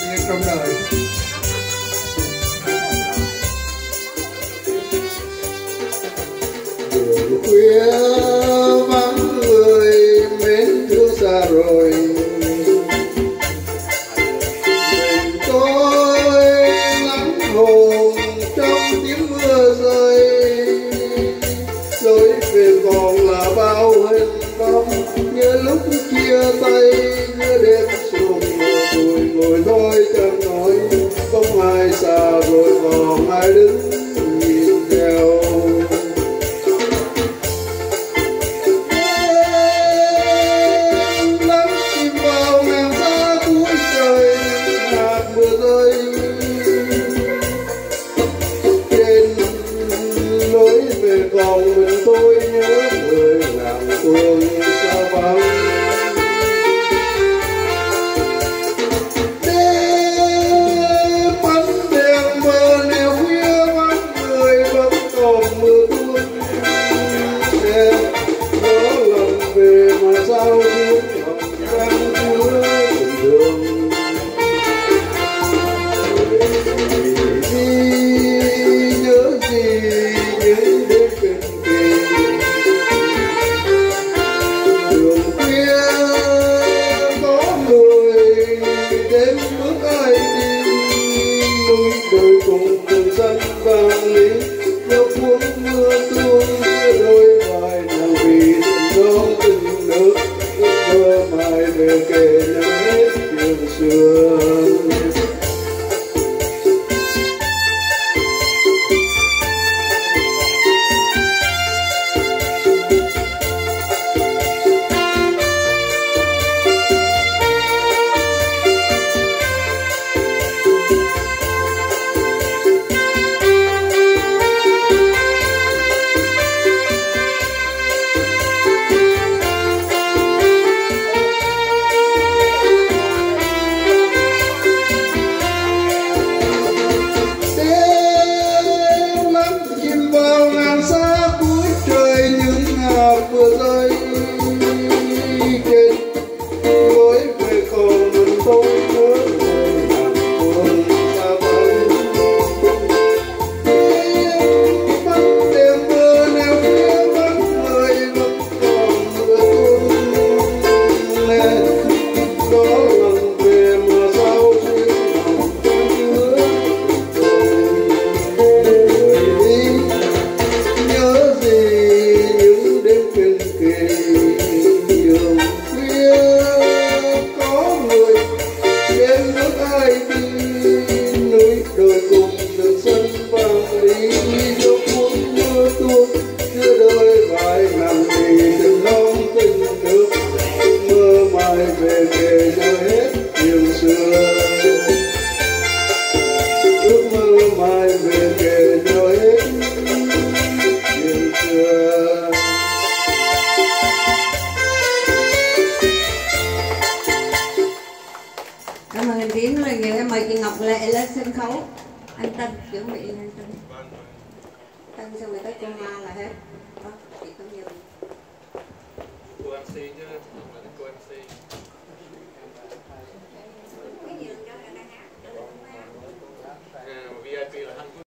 nhất trong đời. Đường khuya vắng người mến thương xa rồi, mình tôi lắng hồn trong tiếng mưa rơi, lối về còn là bao hình bóng như lúc chia tay, như đêm xuống mưa bụi ngồi thôi chẳng nói, không ai xa rồi còn ai đứng nhìn theo. Lắm chìm vào ngàn xa cuối trời, hạt mưa rơi trên lối về còn mình tôi nhớ người nàng phương xa vắng. Đêm bắn đèn mờ nẻo khuya vắng người vẫn còn mưa tuôn, em nhớ lần về mà sao tiếng lòng đang chứa từng đường. Nhớ gì những đêm bên kề, đường khuya có người đến bước ai đi, núi đồi cùng từng sân vàng lý, nhớ cuốn mưa tuôn đôi vai nàng vì gió từng nước, ước mơ mai về kề nhớ hết chuyện xưa. Vừa rơi trên lối về còn mình tôi nhớ người nàng phương xa vắng. Bắn đêm mưa nẻo kia vắng người vẫn còn mưa tuôn, đó lần về mùa sau duyên lòng đang chứa người đi. Nhớ gì những đêm bên kề, đường khuya có người đến nước ai đi, núi đồi cùng đường sân vàng lý, dấu cuốn mưa tuôn chưa đôi vai nàng vì từng non tình nước, ước mơ mai về kề nhớ hết chuyện xưa, ước mơ mai về kề nhớ hết chuyện xưa. Cảm ơn anh Tiến rất là nhiều. Em mời chị Ngọc Lệ lên sân khấu. Anh Tân chuẩn bị anh Tân. Tân xong rồi tới cô Ma là hết. Đó, chị có nhiều. Cô MC chứ, không là cô MC. Cái gì đừng cho người ta hát. VIP là Hạnh Phúc.